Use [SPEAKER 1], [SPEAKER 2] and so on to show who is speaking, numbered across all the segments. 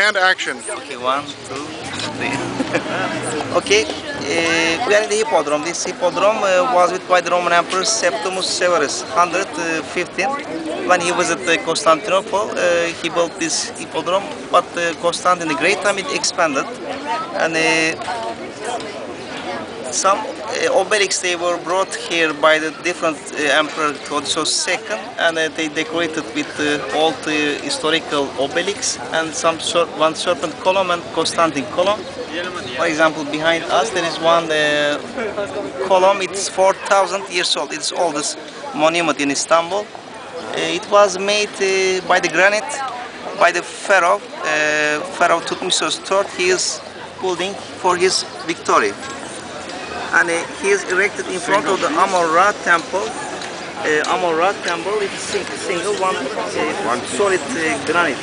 [SPEAKER 1] and action.
[SPEAKER 2] Okay, 1, 2, 3. Okay, we are in the Hippodrome. This Hippodrome was built by the Roman Emperor Septimus Severus, 115. When he visited Constantinople, he built this Hippodrome, but Constantine the Great time it expanded, and some obelisks they were brought here by the different Emperor Theodosius II, and they decorated with old historical obelisks and one serpent column and Constantine column. For example, behind us there is one column. It's 4,000 years old. It's the oldest monument in Istanbul. It was made by the granite by the Pharaoh Thutmose III. He is building for his victory. And he is erected in front of the Amon-Ra temple. Amon-Ra temple is single one solid granite.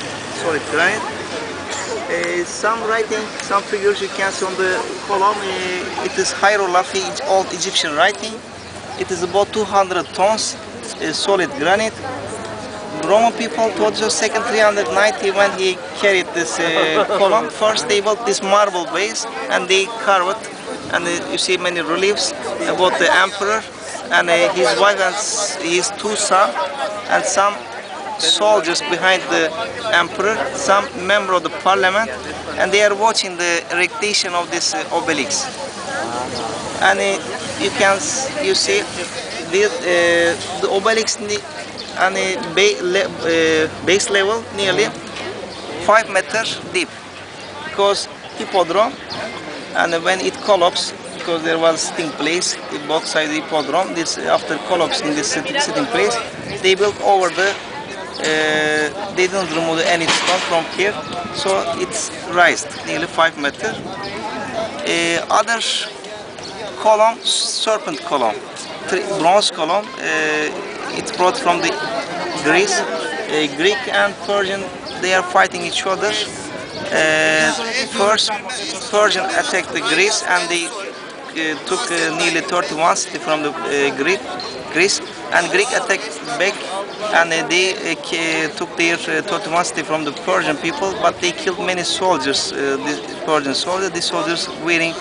[SPEAKER 2] Some writing, some figures you can see on the column. It is hieroglyphy, it's old Egyptian writing. It is about 200 tons solid granite. Roman people told us 390 when he carried this column. First they built this marble base and they carved it. And you see many reliefs about the emperor and his wife and his two sons, and some soldiers behind the emperor, some member of the parliament, and they are watching the erection of this obelisk. And you see the obelisk and base level nearly 5 meters deep, because Hippodrome. And when it collapsed, because there was sitting place in both sides of the Hippodrome, this after collapsing this sitting place, they built over the. They didn't remove any stone from here, so it's raised nearly 5 meters. Other column, serpent column, bronze column. It's brought from the Greece. Greek and Persian, they are fighting each other. First, Persian attacked the Greece and they took nearly 31 cities from the Greece, and Greek attacked back and they took their 31 cities from the Persian people, but they killed many soldiers, Persian soldiers. These soldiers wearing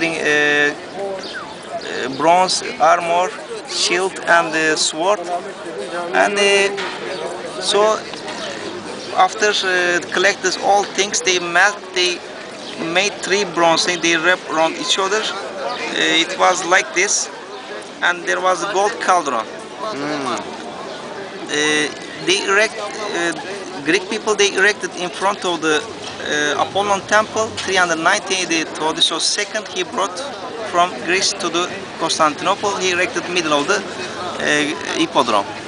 [SPEAKER 2] bronze armor, shield and sword, and so. After collected all things, they made 3 bronze things. They wrapped around each other. It was like this, and there was a gold cauldron. Greek people they erected in front of the Apollon temple. 390 the Theodosius II he brought from Greece to the Constantinople. He erected middle of the Hippodrome.